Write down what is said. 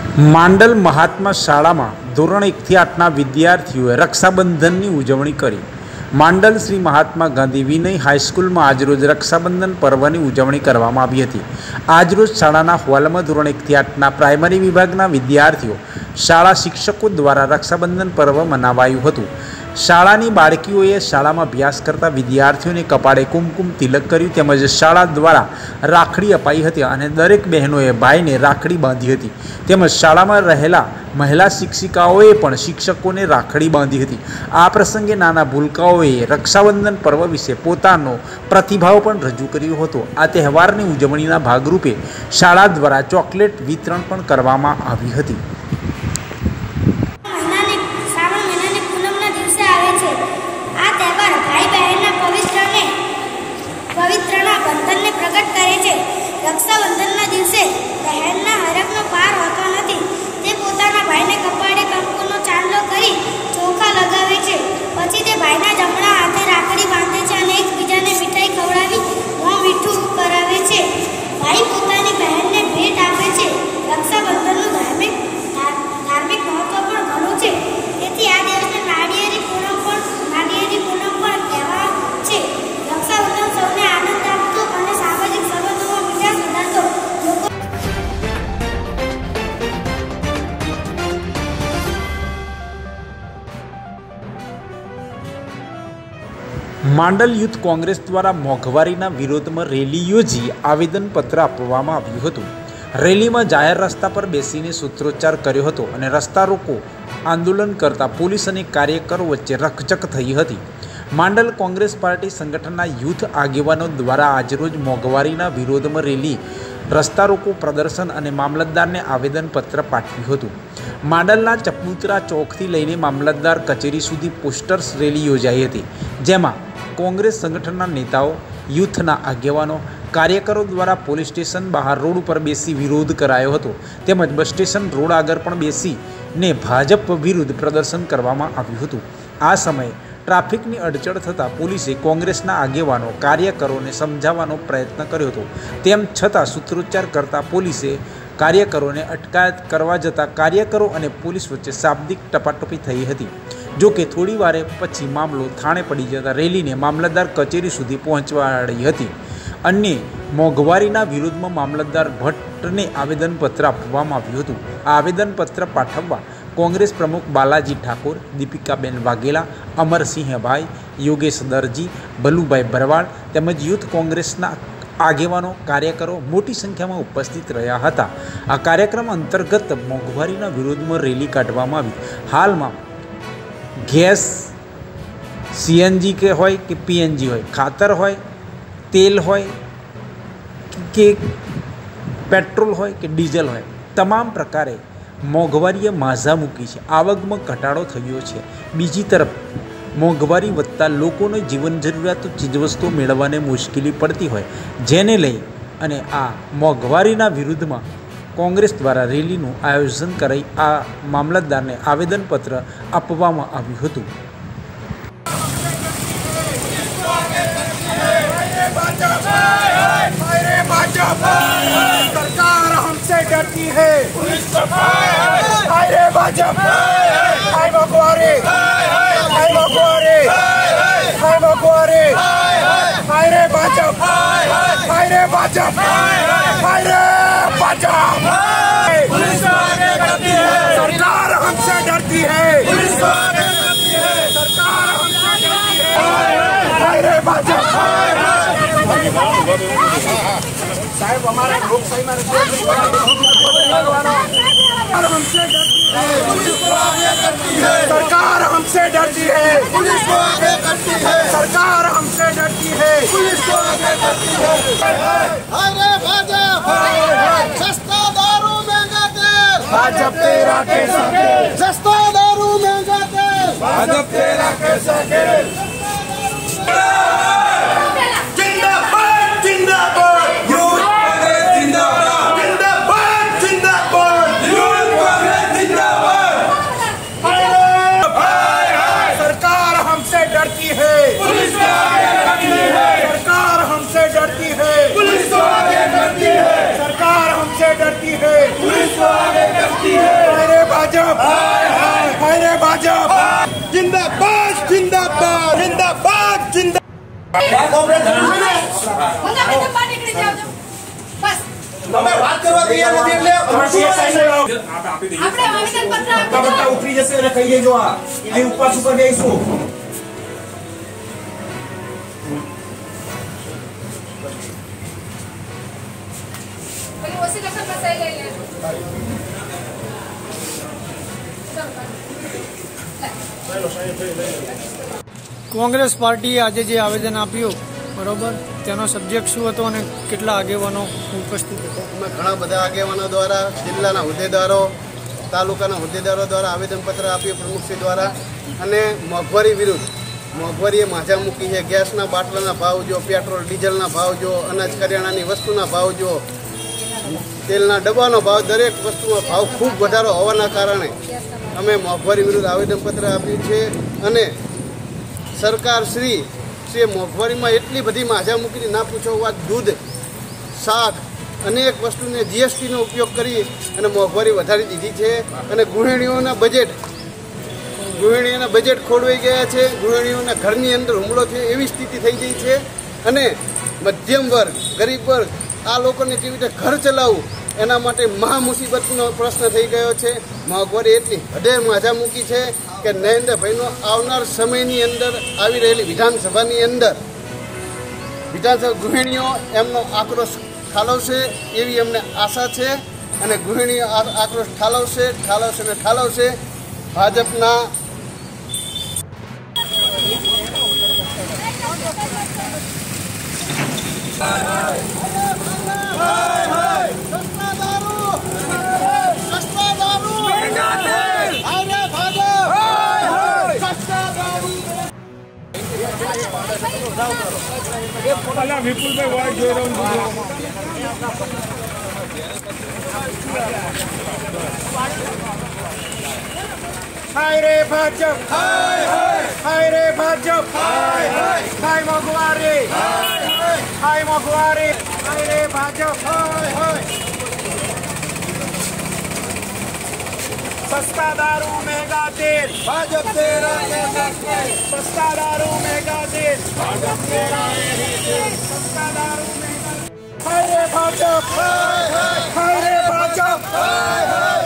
માંડલ મહાત્મા શાળામાં ધોરણ 1 થી 8ના વિદ્યાર્થીઓએ રક્ષાબંધનની ઉજવણી કરી। માંડલ શ્રી મહાત્મા ગાંધી વિનય હાઈસ્કૂલમાં આજરોજ રક્ષાબંધન પર્વની ઉજવણી કરવામાં આવી હતી। આજરોજ શાળાના હોલમાં ધોરણ 1 થી 8ના પ્રાઇમરી વિભાગના વિદ્યાર્થીઓ શાળા શિક્ષકો દ્વારા રક્ષાબંધન પર્વ મનાવાયું હતું। શાળાની બાળકીઓએ શાળામાં અભ્યાસ કરતા વિદ્યાર્થીઓને કપાળે કુમકુમ તિલક કર્યું તેમજ શાળા દ્વારા રાખડી અપાઈ હતી અને દરેક બહેનોએ ભાઈને રાખડી બાંધી હતી તેમજ શાળામાં રહેલા મહિલા શિક્ષિકાઓએ પણ શિક્ષકોને રાખડી બાંધી હતી। આ પ્રસંગે નાના ભૂલકાઓએ રક્ષાબંધન પર્વ વિશે પોતાનો પ્રતિભાવ પણ રજૂ કર્યો હતો। આ તહેવારની ઉજવણીના ભાગરૂપે શાળા દ્વારા ચોકલેટ વિતરણ પણ કરવામાં આવી હતી। પવિત્રના બંધનને પ્રગટ કરે છે। રક્ષાબંધનના દિવસે બહેનના હરખનો પાર હોતો નથી। તે પોતાના ભાઈને કપાળે કંકુનો ચાંદલો કરી ચોખા લગાવે છે। પછી તે ભાઈના જમણા હાથે રાખડી બાંધે છે અને એકબીજાને મીઠાઈ ખવડાવી મોં મીઠું કરાવે છે। ભાઈ પોતાની બહેનને ભેટ આપે છે। રક્ષાબંધનનું ધાર્મિક મહત્વ પણ ઘણું છે। તેથી આ દિવસને નાળિયેરી પૂનમ પણ કહેવાય છે। રક્ષાબંધન સૌને આનંદ આપતો અને સામાજિક સંબંધોમાં મીઠાશ વધારતો માંડલ યુથ કોંગ્રેસ દ્વારા મોંઘવારીના વિરોધમાં રેલી યોજી આવેદનપત્ર આપવામાં આવ્યું હતું। રેલીમાં જાહેર રસ્તા પર બેસીને સૂત્રોચ્ચાર કર્યો હતો અને રસ્તા રોકો આંદોલન કરતા પોલીસ અને કાર્યકરો વચ્ચે રકઝક થઈ હતી। માંડલ કોંગ્રેસ પાર્ટી સંગઠનના યુથ આગેવાનો દ્વારા આજરોજ મોંઘવારીના વિરોધમાં રેલી, રસ્તા રોકો પ્રદર્શન અને મામલતદારને આવેદનપત્ર પાઠવ્યું હતું। માંડલના ચપુતરા ચોકથી લઈને મામલતદાર કચેરી સુધી પોસ્ટર્સ રેલી યોજાઈ હતી, જેમાં કોંગ્રેસ સંગઠનના નેતાઓ, યુથના આગેવાનો, કાર્યકરો દ્વારા પોલીસ સ્ટેશન બહાર રોડ ઉપર બેસી વિરોધ કરાયો હતો તેમજ બસ સ્ટેશન રોડ આગળ પણ બેસીને ભાજપ વિરુદ્ધ પ્રદર્શન કરવામાં આવ્યું હતું। આ સમયે ટ્રાફિકની અડચણ થતાં પોલીસે કોંગ્રેસના આગેવાનો, કાર્યકરોને સમજાવવાનો પ્રયત્ન કર્યો હતો। તેમ છતાં સૂત્રોચ્ચાર કરતા પોલીસે કાર્યકરોને અટકાયત કરવા જતાં કાર્યકરો અને પોલીસ વચ્ચે શાબ્દિક ટપાટપી થઈ હતી। જો કે થોડી વાર પછી મામલો થાળે પડી જતાં રેલીને મામલતદાર કચેરી સુધી પહોંચવાડી હતી અને મોંઘવારીના વિરોધમાં મામલતદાર ભટ્ટને આવેદનપત્ર આપવામાં આવ્યું હતું। આ આવેદનપત્ર પાઠવવા કોંગ્રેસ પ્રમુખ બાલાજી ઠાકોર, દીપિકાબેન વાઘેલા, અમરસિંહભાઈ, યોગેશ દરજી, ભલુભાઈ ભરવાડ તેમજ યુથ કોંગ્રેસના આગેવાનો, કાર્યકરો મોટી સંખ્યામાં ઉપસ્થિત રહ્યા હતા। આ કાર્યક્રમ અંતર્ગત મોંઘવારીના વિરોધમાં રેલી કાઢવામાં આવી। હાલમાં ગેસ, સીએનજી કે હોય કે પીએનજી હોય, ખાતર હોય, તેલ હોય કે પેટ્રોલ હોય કે ડીઝલ હોય, તમામ પ્રકારે મોંઘવારીએ માઝા મૂકી છે। આવકમાં ઘટાડો થયો છે। બીજી તરફ મોંઘવારી વધતા લોકોને જીવન જરૂરિયાતો ચીજવસ્તુઓ મેળવવાને મુશ્કેલી પડતી હોય, જેને લઈ અને આ મોંઘવારીના વિરુદ્ધમાં કોંગ્રેસ દ્વારા રેલીનું આયોજન કરાઈ આ મામલતદારને આવેદનપત્ર આપવામાં આવ્યું હતું। सरकार हमसे डरती है, हाय रे भाजपा, हाय मगवारे, हाय मगवारे, हाय मगवारे, हाय रे भाजपा, हाय रे भाजपा, हाय रे भाजपा। पुलिस आगे करती है, सरकार हमसे डरती है, पुलिस आगे करती है, सरकार हमसे डरती है, हाय रे भाजपा। साहब हमारे लोकशाही में सरकार हमसे डरती है, पुलिस को आगे करती है, सरकार हमसे डरती है, पुलिस को आगे करती है। अरे भाजपा, सस्ता दारू महंगा तेल, भाजपा तेरा कैसा खेल, सस्ता दारू महंगा तेल, भाजपा तेरा कैसा खेल। તમે વાત કરવા તૈયાર નથી એટલે આપણે આવેદન પત્ર આપી ઉતરી જશે અને કહી દેજો આ અહીં ઉપવાસ ઉપર બેસીશું. કોંગ્રેસ પાર્ટીએ આજે જે આવેદન આપ્યું બરોબર તેનો સબ્જેક્ટ શું હતો અને કેટલા આગેવાનો ઉપસ્થિત હતા? અમે ઘણા બધા આગેવાનો દ્વારા જિલ્લાના હોદ્દેદારો તાલુકાના હોદ્દેદારો દ્વારા આવેદનપત્ર આપ્યું પ્રમુખશ્રી દ્વારા અને મોંઘવારી વિરુદ્ધ મોંઘવારીએ માજા મૂકી છે. ગેસના બાટલાના ભાવ જો, પેટ્રોલ ડીઝલના ભાવ જો, અનાજ કરિયાણાની વસ્તુના ભાવ જો, તેલના ડબ્બાનો ભાવ, દરેક વસ્તુમાં ભાવ ખૂબ વધારો હોવાના કારણે અમે મોંઘવારી વિરુદ્ધ આવેદનપત્ર આપ્યું છે. અને સરકાર શ્રી મોંઘવારીમાં એટલી બધી માજા મૂકીને ના પૂછો વાત, દૂધ, શાક, અનેક વસ્તુને જીએસટીનો ઉપયોગ કરી અને મોંઘવારી વધારી દીધી છે. અને ગૃહિણીઓના બજેટ ખોરવાઈ ગયા છે. ગૃહિણીઓના ઘરની અંદર હુમલો થયો એવી સ્થિતિ થઈ ગઈ છે. અને મધ્યમ વર્ગ, ગરીબ વર્ગ, આ લોકોને કેવી રીતે ઘર ચલાવવું એના માટે મહા મુસીબતનો પ્રશ્ન થઈ ગયો છે. મોંઘવારી એટલી હદે માજા મૂકી છે કે નરેન્દ્રભાઈનો આવનાર સમયની અંદર આવી રહેલી વિધાનસભાની અંદર ગૃહિણીઓ એમનો આક્રોશ ઠાલવશે એવી અમને આશા છે. અને ગૃહિણીઓ આક્રોશ ઠાલવશે અને ઠાલવશે. ભાજપના વિપુલભાઈ વાય જોઈ રહ્યો હાય રે ભાજપ, હાય રે ભાજપ, હાય મોંઘવારી, હાય મોંઘવારી, હાય રે ભાજપ, સસ્તા દારૂ મહેંગા તેલ, ભાજપ તેરા સસ્તા દારૂ મહેંગા તેલ, ભાજપ તેરા સસ્તા દારૂ મહેંગા. હાય રે ભાજપ, હાય રે ભાજપ.